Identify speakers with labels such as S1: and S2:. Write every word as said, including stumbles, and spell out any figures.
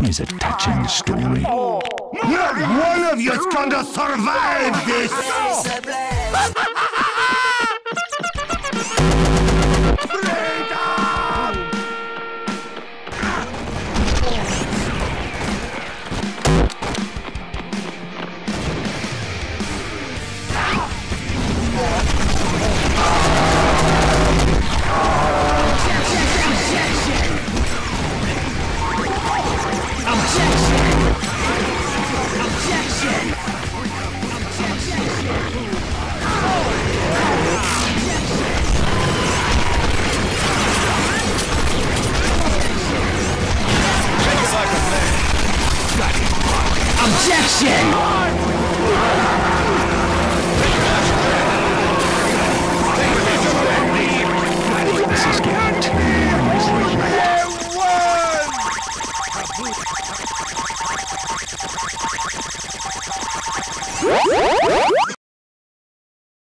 S1: is a touching story.
S2: Not one of you's gonna survive this!
S3: Objection!
S1: This is getting too
S2: Woo!